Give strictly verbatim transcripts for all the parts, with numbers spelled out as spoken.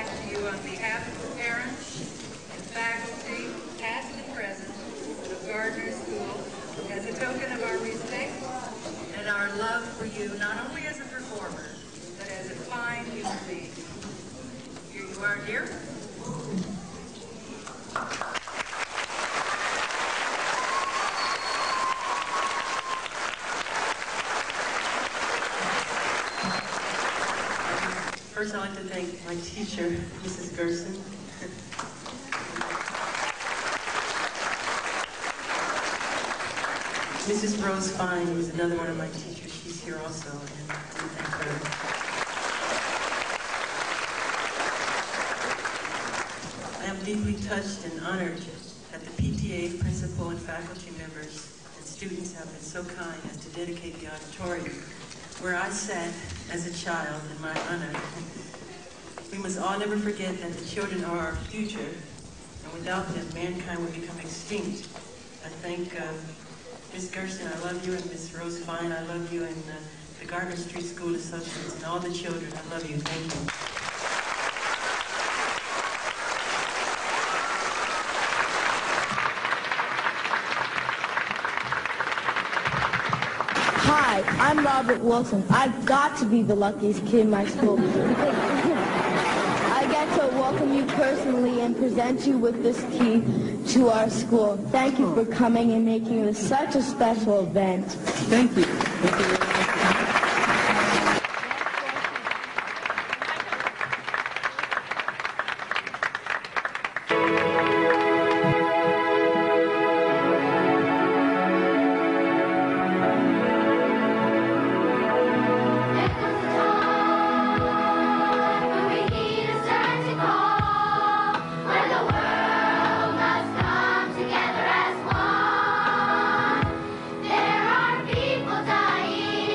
rise to you on behalf of the parents and faculty, past and present, of Gardner School, as a token of our respect and our love for you, not only as a performer, but as a fine human being. Here you are, dear. First, I'd like to thank my teacher, Missus Gerson. Missus Rose Fine is another one of my teachers. She's here also, and I thank her. I am deeply touched and honored that the P T A principal and faculty members and students have been so kind as to dedicate the auditorium where I sat as a child in my honor. We must all never forget that the children are our future, and without them, mankind would become extinct. I thank uh, Miz Gerson, I love you, and Miz Rose Fine, I love you, and uh, the Gardner Street School Associates, and all the children, I love you. Thank you. Hi, I'm Robert Wilson. I've got to be the luckiest kid in my school. I get to welcome you personally and present you with this key to our school. Thank you for coming and making this such a special event. Thank you. Thank you very much. There are people dying.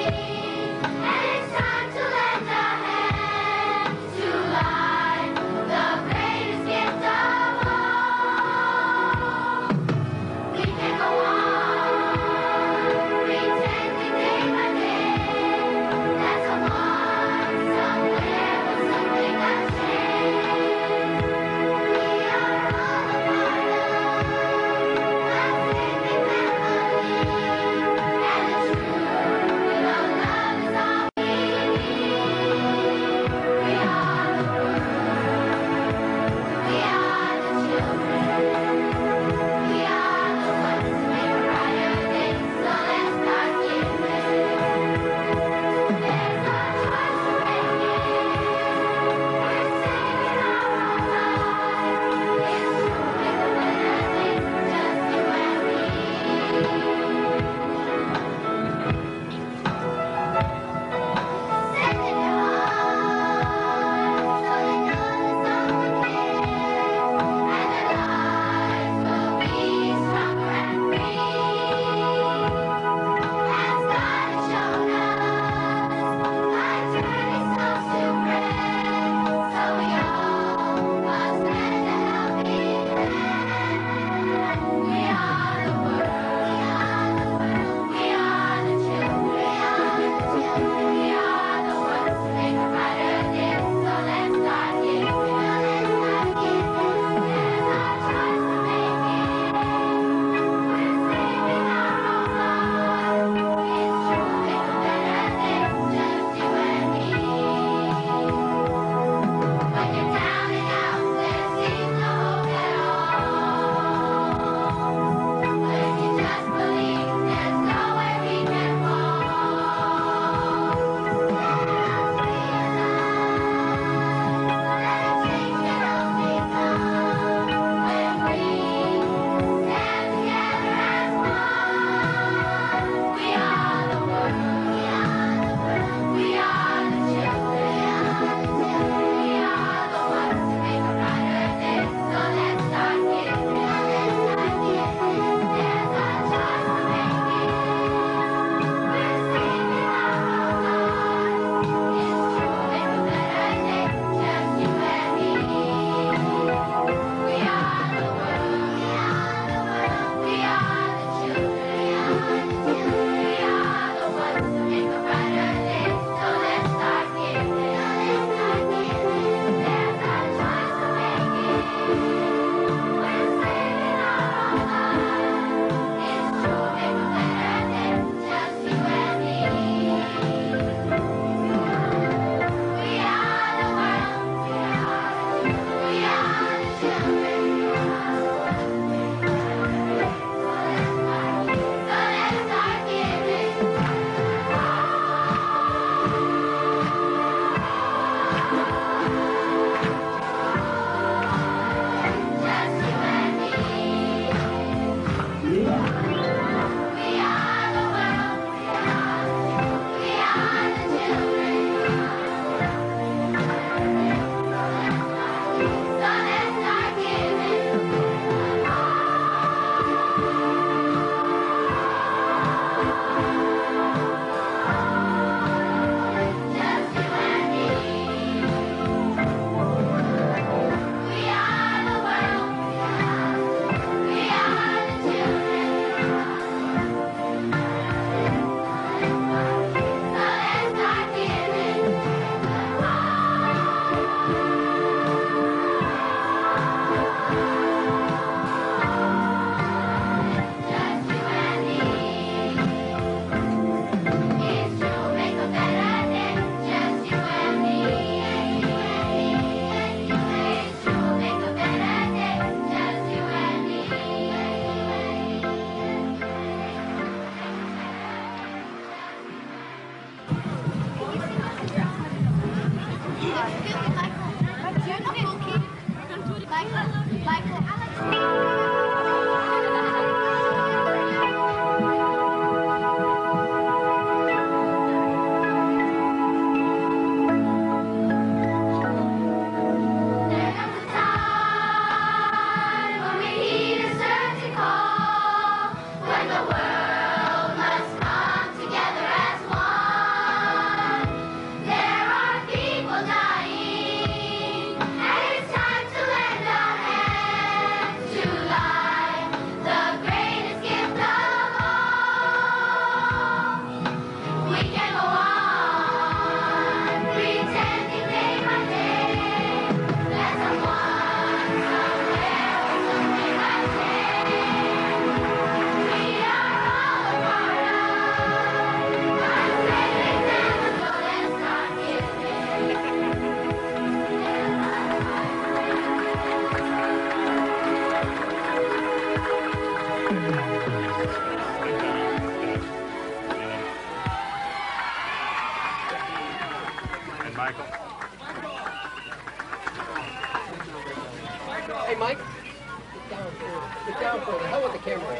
Hey, Mike. Get down for it. Get down for it. The hell with the camera.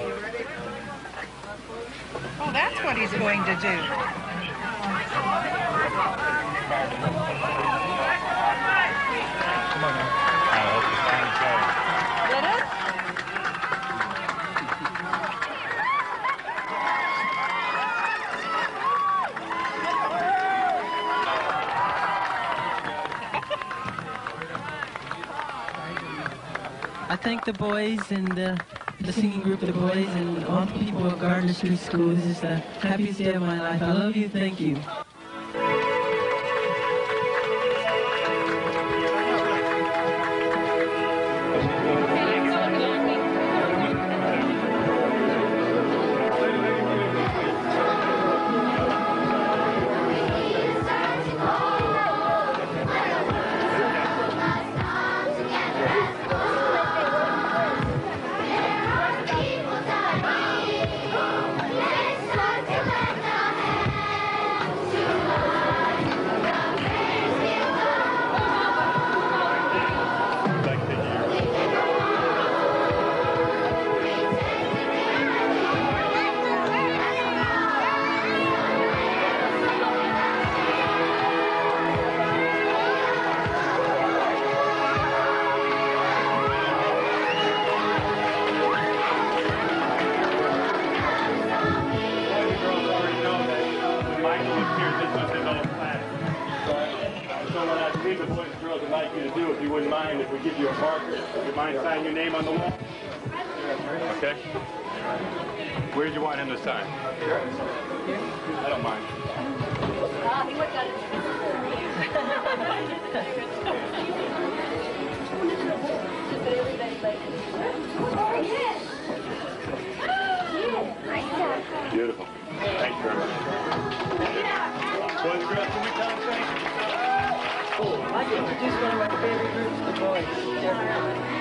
Oh, that's what he's going to do. Come on now. I hope it's time to say. Did it? I thank the boys and uh, the singing group, the boys, and all the people at Gardner Street School. This is the happiest day of my life. I love you. Thank you. Okay. Where do you want him to sign? Here. I don't mind. Beautiful. Thank you very much. Boys and girls, can we concentrate? Oh, I can introduce one of my favorite groups, the boys.